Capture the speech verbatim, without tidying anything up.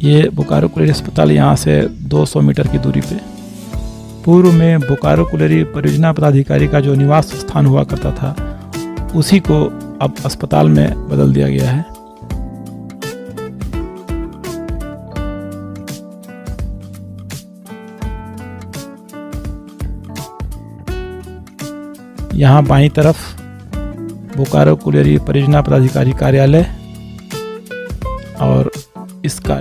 ये बोकारो कुलेरी अस्पताल यहाँ से दो सौ मीटर की दूरी पे। पूर्व में बोकारो कुलेरी परियोजना पदाधिकारी का जो निवास स्थान हुआ करता था, उसी को अब अस्पताल में बदल दिया गया है। यहाँ बाईं तरफ बोकारो कुलेरी परियोजना पदाधिकारी कार्यालय और इसका